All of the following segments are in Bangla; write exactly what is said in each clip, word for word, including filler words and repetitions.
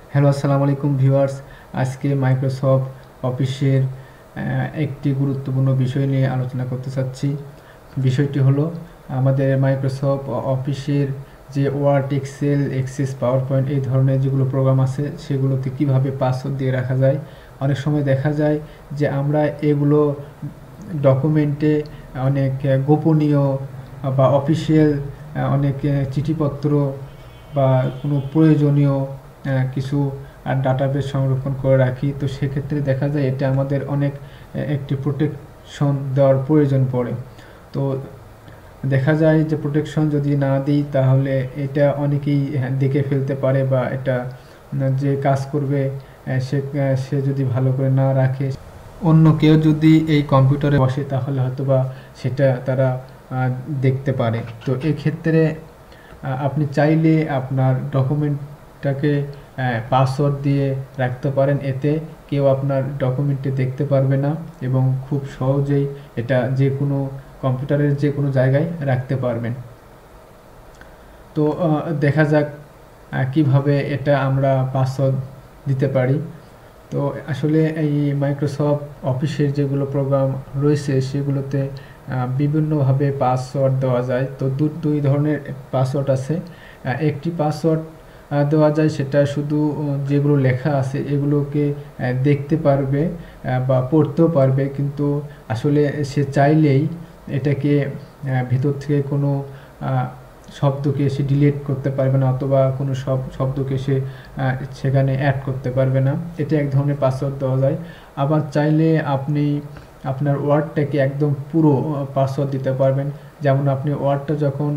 হ্যালো, আসসালামু আলাইকুম ভিউয়ার্স। আজকে মাইক্রোসফট অফিসের একটি গুরুত্বপূর্ণ বিষয় নিয়ে আলোচনা করতে চাচ্ছি। বিষয়টি হলো আমাদের মাইক্রোসফট অফিসের যে Word, Excel, Access, PowerPoint এই ধরনের যেগুলো প্রোগ্রাম আছে সেগুলোতে কিভাবে পাসওয়ার্ড দিয়ে রাখা যায়। অনেক সময় দেখা যায় যে আমরা এগুলো ডকুমেন্টে অনেক গোপনীয় বা অফিসিয়াল অনেক চিঠিপত্র বা কোনো প্রয়োজনীয় কিছু ডাটাবেস সংরক্ষণ করে রাখি। তো সেক্ষেত্রে দেখা যায় এটা আমাদের অনেক একটি প্রোটেকশন দেওয়ার প্রয়োজন পড়ে। তো দেখা যায় যে প্রোটেকশন যদি না দিই তাহলে এটা অনেকেই দেখে ফেলতে পারে, বা এটা যে কাজ করবে সে সে যদি ভালো করে না রাখে, অন্য কেউ যদি এই কম্পিউটারে বসে তাহলে হয়তো বা সেটা তারা দেখতে পারে। তো এক্ষেত্রে আপনি চাইলে আপনার ডকুমেন্টটাকে পাসওয়ার্ড দিয়ে রাখতে পারেন, এতে কেউ আপনার ডকুমেন্টটি দেখতে পারবে না এবং খুব সহজেই এটা যে কোনো কম্পিউটারের যে কোনো জায়গায় রাখতে পারবেন। তো দেখা যাক কিভাবে এটা আমরা পাসওয়ার্ড দিতে পারি। তো আসলে এই মাইক্রোসফট অফিসের যেগুলো প্রোগ্রাম রয়েছে সেগুলোতে বিভিন্নভাবে পাসওয়ার্ড দেওয়া যায়। তো দু দুই ধরনের পাসওয়ার্ড আছে। একটি পাসওয়ার্ড দেওয়া যায় সেটা শুধু যেগুলো লেখা আছে এগুলোকে দেখতে পারবে বা পড়তেও পারবে, কিন্তু আসলে সে চাইলেই এটাকে ভেতর থেকে কোনো শব্দকে সে ডিলিট করতে পারবে না, অথবা কোনো সব শব্দকে সে সেখানে অ্যাড করতে পারবে না। এটা এক ধরনের পাসওয়ার্ড দেওয়া যায়। আবার চাইলে আপনি আপনার ওয়ার্ডটাকে একদম পুরো পাসওয়ার্ড দিতে পারবেন। যেমন আপনি ওয়ার্ডটা যখন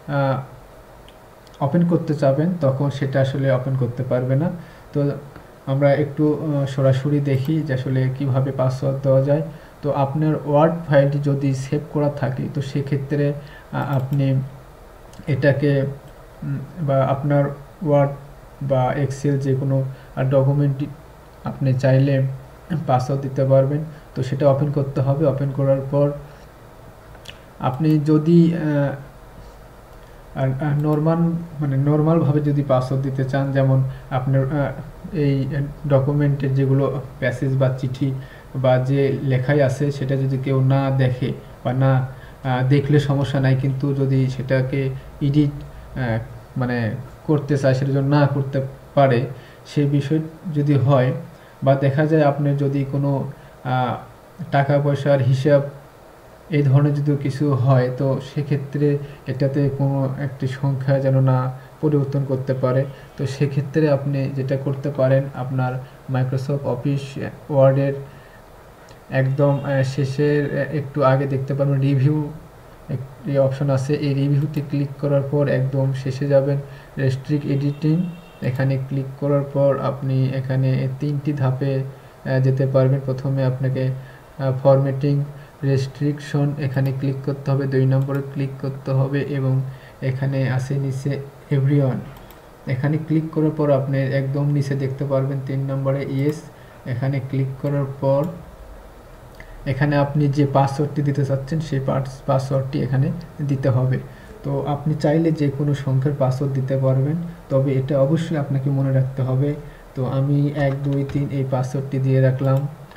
ওপেন করতে চাবেন তখন সেটা আসলে ওপেন করতে পারবে না। তো আমরা একটু সরাসরি দেখি যে আসলে কীভাবে পাসওয়ার্ড দেওয়া যায়। তো আপনার ওয়ার্ড ফাইলটি যদি সেভ করা থাকে তো সেক্ষেত্রে আপনি এটাকে বা আপনার ওয়ার্ড বা এক্সেল যে কোনো ডকুমেন্টটি আপনি চাইলে পাসওয়ার্ড দিতে পারবেন। তো সেটা ওপেন করতে হবে। ওপেন করার পর আপনি যদি নর্মাল মানে নর্মালভাবে যদি পাসওয়ার্ড দিতে চান, যেমন আপনার এই ডকুমেন্টের যেগুলো প্যাসেজ বা চিঠি বা যে লেখাই আছে সেটা যদি কেউ না দেখে বা না দেখলে সমস্যা নাই, কিন্তু যদি সেটাকে এডিট মানে করতে চায় সেটা যদি না করতে পারে সেই বিষয় যদি হয়, বা দেখা যায় আপনার যদি কোনো টাকা পয়সার হিসাব এই ধরনের যদি কিছু হয় তো সেক্ষেত্রে এটাতে কোনো একটি সংখ্যা যেন না পরিবর্তন করতে পারে। তো সেক্ষেত্রে আপনি যেটা করতে পারেন, আপনার মাইক্রোসফট অফিস ওয়ার্ডের একদম শেষের একটু আগে দেখতে পারবেন রিভিউ একটি অপশন আছে। এই রিভিউতে ক্লিক করার পর একদম শেষে যাবেন রেস্ট্রিক্ট এডিটিং, এখানে ক্লিক করার পর আপনি এখানে তিনটি ধাপে যেতে পারবেন। প্রথমে আপনাকে ফরম্যাটিং রেস্ট্রিকশন এখানে ক্লিক করতে হবে, দুই নম্বরে ক্লিক করতে হবে এবং এখানে আসে নিচে এভরিওয়ান, এখানে ক্লিক করার পর আপনি একদম নিচে দেখতে পারবেন তিন নম্বরে ইয়েস, এখানে ক্লিক করার পর এখানে আপনি যে পাসওয়ার্ডটি দিতে চাচ্ছেন সেই পাসওয়ার্ডটি এখানে দিতে হবে। তো আপনি চাইলে যে কোনো সংখ্যার পাসওয়ার্ড দিতে পারবেন, তবে এটা অবশ্যই আপনাকে মনে রাখতে হবে। তো আমি এক দুই তিন এই পাসওয়ার্ডটি দিয়ে রাখলাম,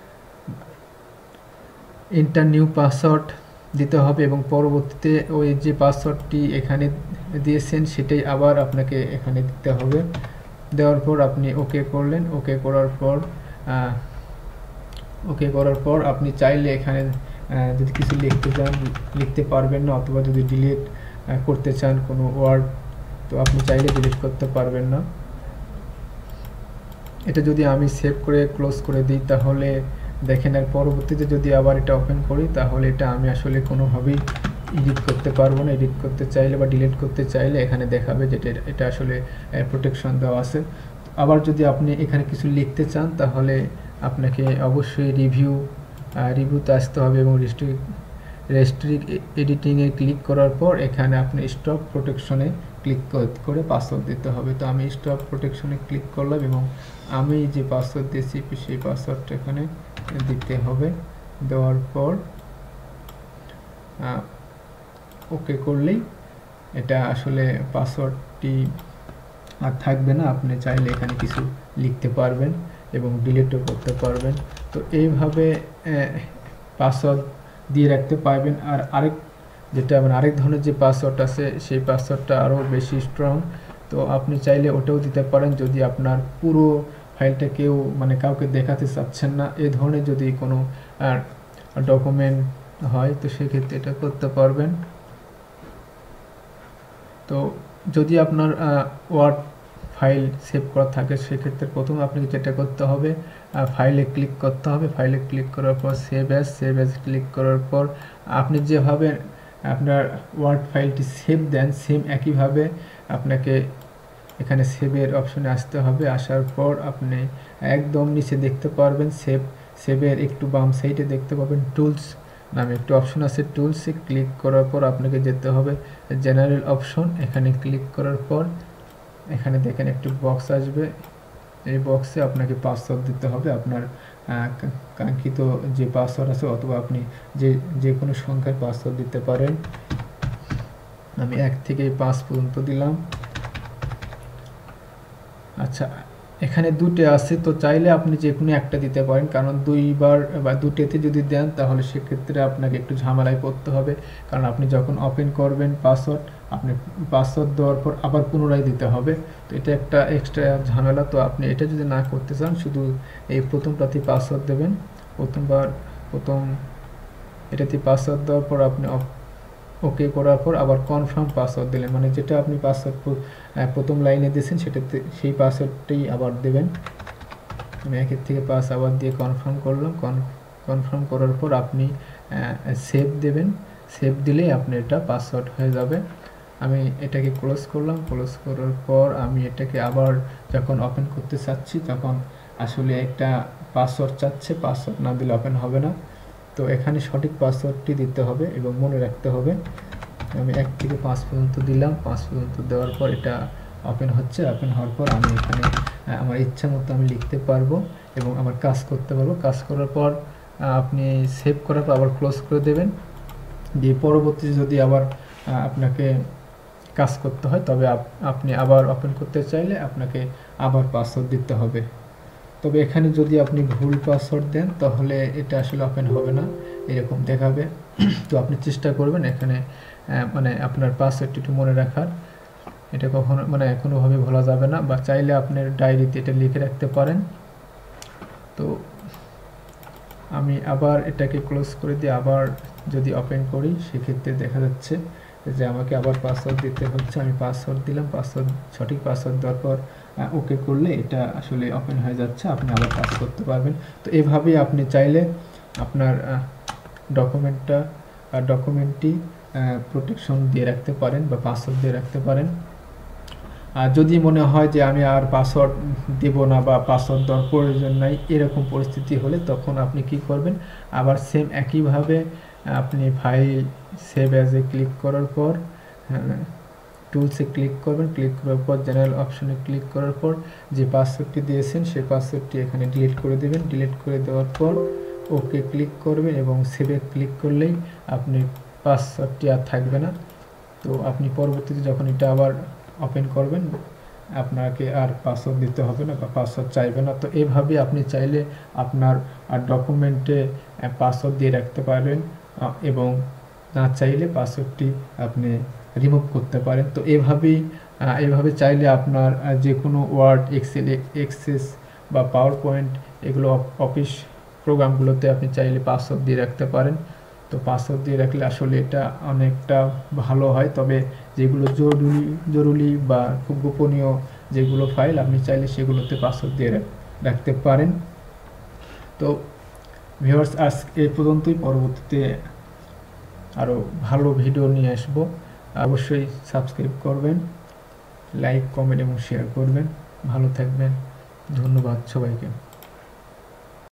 এন্টার নিউ পাসওয়ার্ড দিতে হবে এবং পরবর্তীতে ওই যে পাসওয়ার্ডটি এখানে দিয়েছেন সেটাই আবার আপনাকে এখানে দিতে হবে। দেওয়ার পর আপনি ওকে করলেন, ওকে করার পর ওকে করার পর আপনি চাইলে এখানে যদি কিছু লিখতে চান লিখতে পারবেন না, অথবা যদি ডিলিট করতে চান কোনো ওয়ার্ড তো আপনি চাইলে ডিলিট করতে পারবেন না। এটা যদি আমি সেভ করে ক্লোজ করে দিই তাহলে দেখেন, আর পরবর্তীতে যদি আবার এটা ওপেন করি তাহলে এটা আমি আসলে কোনোভাবেই এডিট করতে পারবো না। এডিট করতে চাইলে বা ডিলিট করতে চাইলে এখানে দেখাবে যে এটা আসলে প্রোটেকশন দেওয়া আছে। আবার যদি আপনি এখানে কিছু লিখতে চান তাহলে আপনাকে অবশ্যই রিভিউ রিভিউতে আসতে হবে এবং রেস্ট্রিক্ট রেস্ট্রিক্ট এডিটিংয়ে ক্লিক করার পর এখানে আপনি স্টপ প্রোটেকশনে ক্লিক করে পাসওয়ার্ড দিতে হবে। তো আমি স্টপ প্রোটেকশনে ক্লিক করলাম এবং আমি যে পাসওয়ার্ড দিয়েছি সেই পাসওয়ার্ডটা এখানে দিতে হবে। দেওয়ার পর ওকে করলেই এটা আসলে পাসওয়ার্ডটি আর থাকবে না। আপনি চাইলে এখানে কিছু লিখতে পারবেন এবং ডিলিটও করতে পারবেন। তো এইভাবে পাসওয়ার্ড দিয়ে রাখতে পারবেন। আর আরেক যেটা মানে আরেক ধরনের যে পাসওয়ার্ড আছে সেই পাসওয়ার্ডটা আরও বেশি স্ট্রং, তো আপনি চাইলে ওটাও দিতে পারেন যদি আপনার পুরো ফাইলটা কেউ মানে কাউকে দেখাতে চাচ্ছেন না, এই ধরনের যদি কোনো ডকুমেন্ট হয় তো সেক্ষেত্রে এটা করতে পারবেন। তো যদি আপনার ওয়ার্ড ফাইল সেভ করা থাকে সেক্ষেত্রে প্রথমে আপনাকে যেটা করতে হবে, ফাইলে ক্লিক করতে হবে। ফাইলে ক্লিক করার পর save as, save as click করার পর আপনি যেভাবে আপনার ওয়ার্ড ফাইলটি সেভ দেন সেম একইভাবে আপনাকে এখানে সেভের অপশনে আসতে হবে। আসার পর আপনি একদম নিচে দেখতে পারবেন সেভ, সেভের একটু বাম সাইডে দেখতে পাবেন টুলস নামে একটু অপশন আছে। টুলসে ক্লিক করার পর আপনাকে যেতে হবে জেনারেল অপশন। এখানে ক্লিক করার পর এখানে দেখেন একটু বক্স আসবে, এই বক্সে আপনাকে পাসওয়ার্ড দিতে হবে, আপনার কাঙ্ক্ষিত যে পাসওয়ার্ড আছে, অথবা আপনি যে যে কোনো সংখ্যার পাসওয়ার্ড দিতে পারেন। আমি এক থেকে পাঁচ পর্যন্ত দিলাম। আচ্ছা, এখানে দুটো আছে, তো চাইলে আপনি যে কোনো একটা দিতে পারেন, কারণ দুইবার বা দুটোতে যদি দেন তাহলে সেক্ষেত্রে আপনাকে একটু ঝামেলায় পড়তে হবে। কারণ আপনি যখন ওপেন করবেন পাসওয়ার্ড, আপনি পাসওয়ার্ড দেওয়ার পর আবার পুনরায় দিতে হবে, তো এটা একটা এক্সট্রা ঝামেলা। তো আপনি এটা যদি না করতে চান শুধু এই প্রথমটাতেই পাসওয়ার্ড দেবেন। প্রথমবার প্রথম এটাতে পাসওয়ার্ড দেওয়ার পর আপনি ওকে করার পর আবার কনফার্ম পাসওয়ার্ড দিলেন, মানে যেটা আপনি পাসওয়ার্ড প্রথম লাইনে দিয়েছেন সেটাতে সেই পাসওয়ার্ডটাই আবার দেবেন। আমি একের থেকে পাস আবার দিয়ে কনফার্ম করলাম। কনফার্ম করার পর আপনি সেভ দেবেন, সেভ দিলেই আপনি এটা পাসওয়ার্ড হয়ে যাবে। আমি এটাকে ক্লোজ করলাম। ক্লোজ করার পর আমি এটাকে আবার যখন ওপেন করতে চাচ্ছি তখন আসলে একটা পাসওয়ার্ড চাচ্ছে, পাসওয়ার্ড না দিলে ওপেন হবে না। তো এখানে সঠিক পাসওয়ার্ডটি দিতে হবে এবং মনে রাখতে হবে। আমি এক থেকে পাঁচ পর্যন্ত দিলাম। পাঁচ পর্যন্ত দেওয়ার পর এটা ওপেন হচ্ছে। ওপেন হওয়ার পর আমি এখানে আমার ইচ্ছা মতো আমি লিখতে পারবো এবং আমার কাজ করতে পারবো। কাজ করার পর আপনি সেভ করার পর আবার ক্লোজ করে দেবেন। দিয়ে পরবর্তীতে যদি আবার আপনাকে কাজ করতে হয় তবে আপনি আবার ওপেন করতে চাইলে আপনাকে আবার পাসওয়ার্ড দিতে হবে। তবে এখানে যদি আপনি ভুল পাসওয়ার্ড দেন তাহলে এটা আসলে ওপেন হবে না, এরকম দেখাবে। তো আপনি চেষ্টা করবেন এখানে মানে আপনার পাসওয়ার্ডটি একটু মনে রাখার, এটা কখনো মানে কোনোভাবে ভোলা যাবে না। বা চাইলে আপনার ডায়েরিতে এটা লিখে রাখতে পারেন। তো আমি আবার এটাকে ক্লোজ করে দিয়ে আবার যদি ওপেন করি সেক্ষেত্রে দেখা যাচ্ছে যে আমাকে আবার পাসওয়ার্ড দিতে হচ্ছে। আমি পাসওয়ার্ড দিলাম। পাসওয়ার্ড সঠিক পাসওয়ার্ড দেওয়ার পর ওকে করলে এটা আসলে ওপেন হয়ে যাচ্ছে, আপনি আবার কাজ করতে পারবেন। তো এভাবেই আপনি চাইলে আপনার ডকুমেন্টটা ডকুমেন্টটি প্রোটেকশন দিয়ে রাখতে পারেন বা পাসওয়ার্ড দিয়ে রাখতে পারেন। আর যদি মনে হয় যে আমি আর পাসওয়ার্ড দেব না বা পাসওয়ার্ড দেওয়ার প্রয়োজন নাই, এরকম পরিস্থিতি হলে তখন আপনি কি করবেন, আবার সেম একইভাবে আপনি ফাইল সেভ অ্যাজে ক্লিক করার পর টুলসে ক্লিক করবেন। ক্লিক করার পর জেনারেল অপশনে ক্লিক করার পর যে পাসওয়ার্ডটি দিয়েছেন সেই পাসওয়ার্ডটি এখানে ডিলিট করে দেবেন। ডিলিট করে দেওয়ার পর ওকে ক্লিক করবেন এবং সেভে ক্লিক করলেই আপনি পাসওয়ার্ডটি আর থাকবে না। তো আপনি পরবর্তীতে যখন এটা আবার ওপেন করবেন আপনাকে আর পাসওয়ার্ড দিতে হবে না বা পাসওয়ার্ড চাইবে না। তো এইভাবে আপনি চাইলে আপনার ডকুমেন্টে পাসওয়ার্ড দিয়ে রাখতে পারবেন এবং না চাইলে পাসওয়ার্ডটি আপনি রিমুভ করতে পারেন। তো এভাবেই এভাবে চাইলে আপনার যে কোনো ওয়ার্ড, এক্সেল, এক্সেস বা পাওয়ার পয়েন্ট এগুলো অফিস প্রোগ্রামগুলোতে আপনি চাইলে পাসওয়ার্ড দিয়ে রাখতে পারেন। তো পাসওয়ার্ড দিয়ে রাখলে আসলে এটা অনেকটা ভালো হয়। তবে যেগুলো জরুরি জরুরি বা খুব গোপনীয় যেগুলো ফাইল আপনি চাইলে সেগুলোতে পাসওয়ার্ড দিয়ে রাখতে পারেন। তো ভিউয়ার্স আজ এই পর্যন্তই, পরবর্তীতে আরও ভালো ভিডিও নিয়ে আসবো। অবশ্যই সাবস্ক্রাইব করবেন, লাইক, কমেন্ট এবং শেয়ার করবেন। ভালো থাকবেন, ধন্যবাদ সবাইকে।